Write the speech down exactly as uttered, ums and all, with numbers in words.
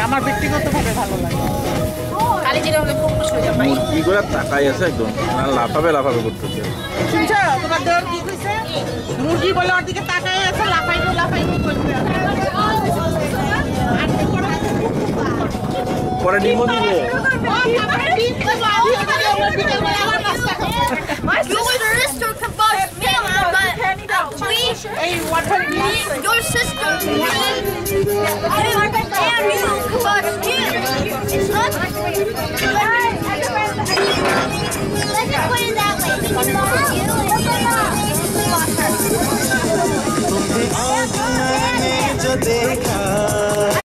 আমার ব্যক্তিগতভাবে ভালো লাগে। মুরগিগুলো তাকাই আছে একদম লাফাবে লাফাবে করতেছে। শুনছো তোমার দেওয়ার কি কইছে? মুরগি বলে ওর দিকে তাকাই আছে লাফাইবো লাফাইবো করতে। পরে ডিমও দিবে। My sister could bust me, but we, your sister, and you could bust him. It's not. Let's just put it that way.